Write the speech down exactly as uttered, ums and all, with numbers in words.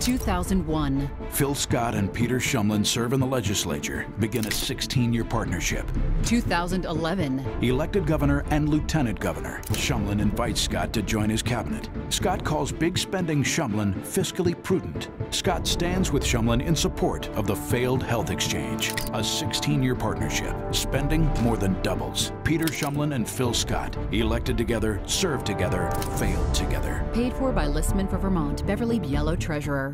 two thousand one. Phil Scott and Peter Shumlin serve in the legislature, begin a sixteen-year partnership. two thousand eleven. Elected governor and lieutenant governor, Shumlin invites Scott to join his cabinet. Scott calls big spending Shumlin fiscally prudent. Scott stands with Shumlin in support of the failed health exchange. A sixteen-year partnership. Spending more than doubles. Peter Shumlin and Phil Scott, elected together, served together, failed together. Paid for by Listman for Vermont, Beverly Biello Treasurer.